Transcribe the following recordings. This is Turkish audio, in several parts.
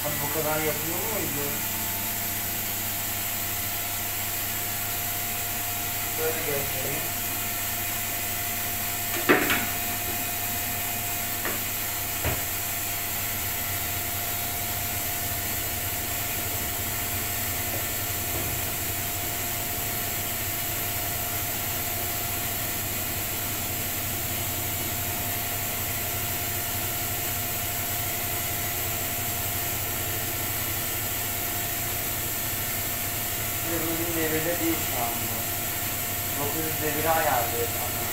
Abi bu kadar yapıyor muydu? Böyle göstereyim. Bugün devirde değil şu anda. 900 devire ayarlıyor sana.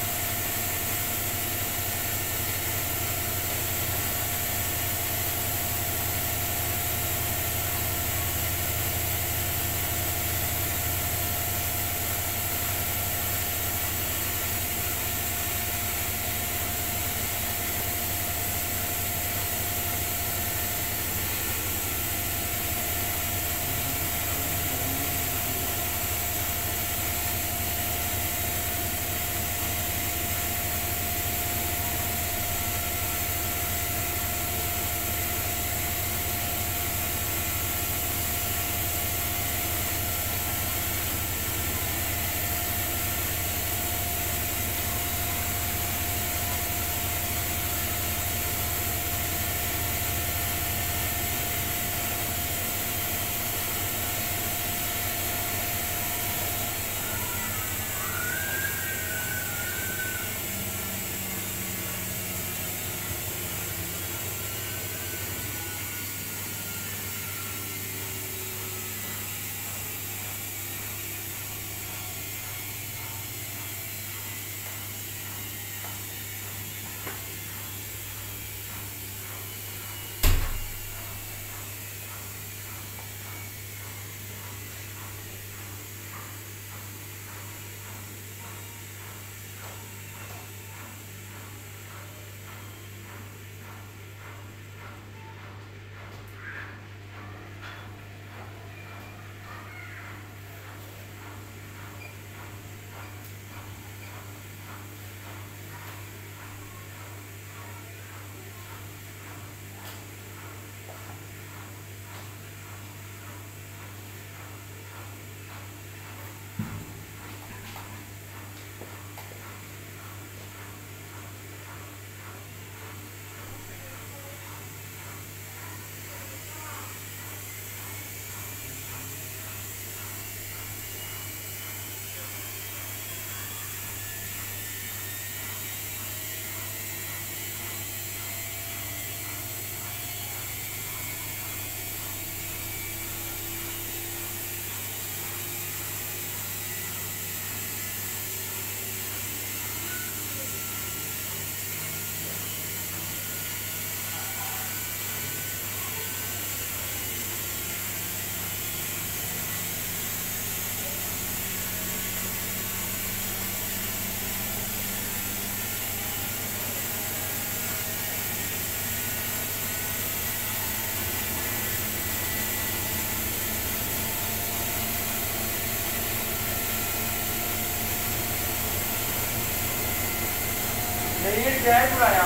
Nehir gel buraya.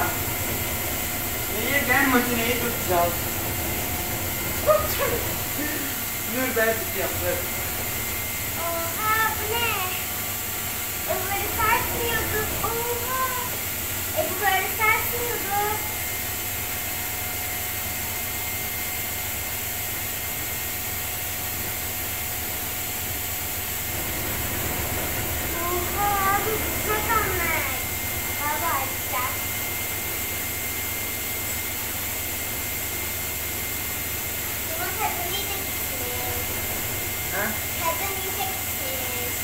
Nehir gel, makineyi tutacağız. Dur ben tutacağım. Oha bu ne? Bu böyle sarsmıyordu. Oha. Bu böyle sarsmıyordu. Oha abi çok anlar. Baba açacak. Bunun tadını iyice gitmiş. Ha? Tadını iyice gitmiş.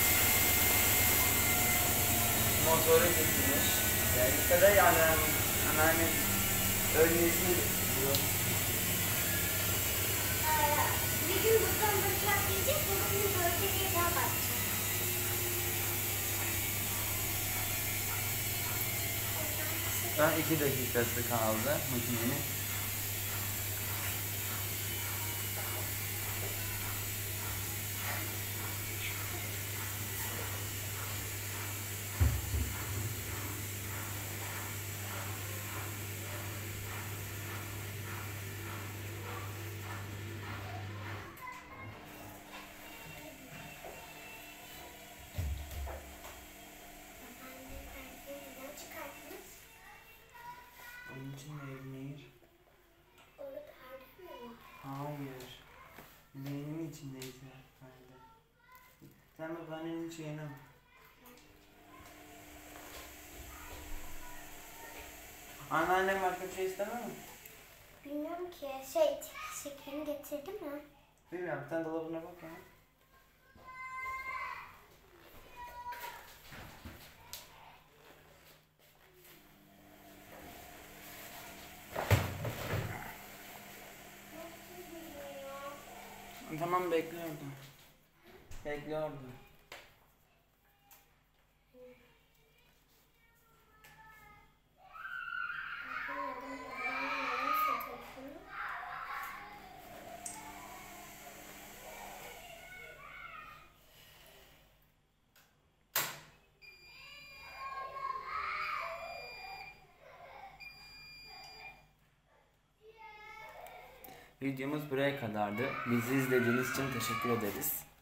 Motoru gitmiş. Yani işte de yani anneannem ölmesini bekliyor. Bir gün buradan bakacak diyecek, bugün böyle bir daha bakacak. Şu an 2 dakikası kaldı makinenin. içindeydi Nehir. Orada perde mi var? Hayır. Nehir'in içindeydi perde. Sen babaannenin şeyine bak. Anneannem başka bir şey istemez mi? Bilmiyorum ki. Şekerini getirdi mi? Bilmiyorum. Sen dolabına bak ya. Tamam bekle orada. Bekle orada. Videomuz buraya kadardı. Bizi izlediğiniz için teşekkür ederiz.